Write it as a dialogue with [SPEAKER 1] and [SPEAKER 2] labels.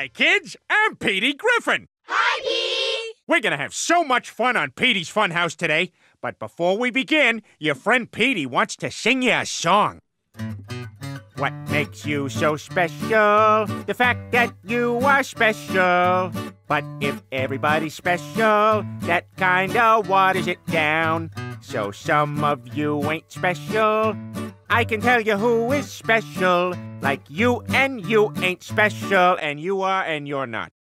[SPEAKER 1] kids. I'm Petey Griffin.
[SPEAKER 2] Hi, Petey!
[SPEAKER 1] We're gonna have so much fun on Petey's Funhouse today. But before we begin, your friend Petey wants to sing you a song. What makes you so special? The fact that you are special. But if everybody's special, that kinda waters it down. So some of you ain't special. I can tell you who is special. Like you and you ain't special, and you are and you're not.